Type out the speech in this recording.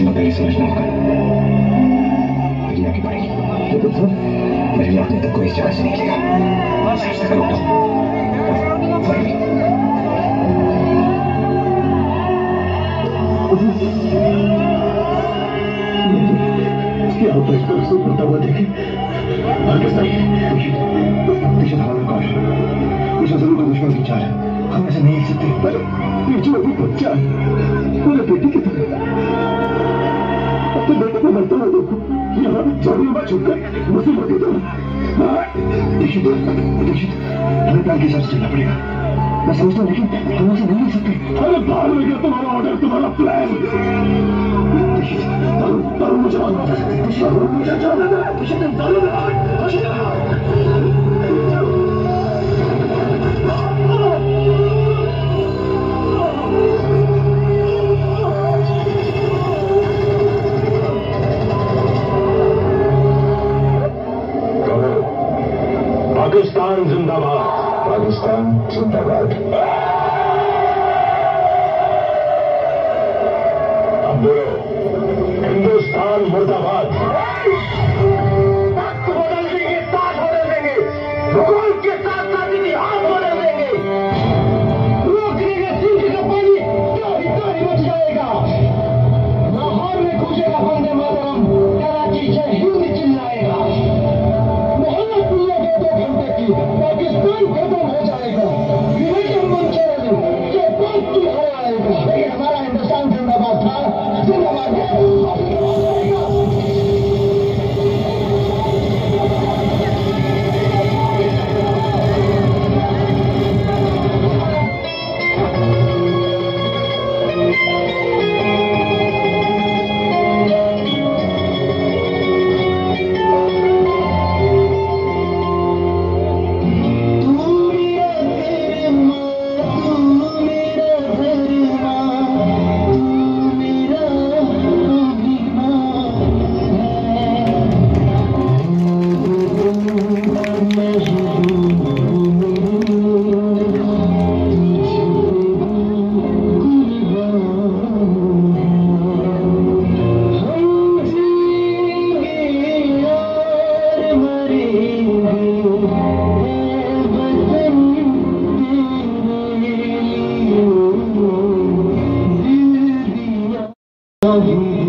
तुम्हें पहले समझना होगा। दुनिया की पड़ेगी मुझे लौटने तक कोई इस जगह से निकलेगा। क्या होता है इसको बनता हुआ देखे मुझे जरूर कोई दुश्मन की चाल है। हम ऐसे नहीं हिल सकते। ये जो अभी बच्चा है मेरे बेटी की तरह अपने बेटे को मरते हुए देखो। यहाँ भी चोरी में छुपकर मुसीबत की तरह। दीक्षित हमें प्लान के हिसाब से चलना पड़ेगा। मैं समझता हूँ लेकिन हम ऐसे नहीं हिल सकते। अरे बाहर में गया तुम्हारा ऑर्डर तुम्हारा प्लान। दारू मुझे मालूम है। मुझे जाना है। दारू पाकिस्तान जिंदाबाद। पाकिस्तान जिंदाबाद। अब बोलो हिंदुस्तान मुर्दाबाद। वक्त बदल देंगे, साथ बदल देंगे, भूगोल के साथ साथ इतिहास बदल देंगे। रोकने के सिंह का पानी क्यों ही बच जाएगा। लाहौर में गूंजेगा वंदे मातरम, कराची जय हिंद चिल्लाएगा। पाकिस्तान खत्म हो जाएगा। विवेचन मंच के बाद की हवा आएगा। लेकिन हमारा हिंदुस्तान जिंदाबाद था, जिंदाबाद है। Oh,